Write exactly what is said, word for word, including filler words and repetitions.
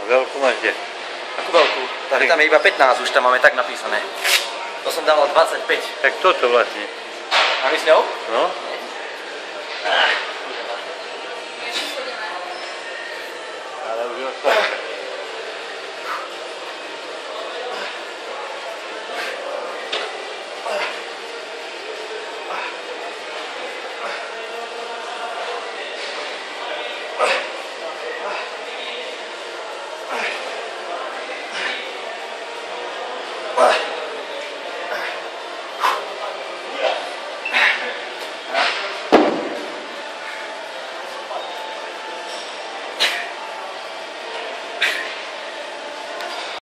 Veľkú máš kde? Akú veľkú? Tady tam je iba pätnásť, už tam máme tak napísané. To som dával dvadsaťpäť. Tak toto vlastne. A my s ňou? No.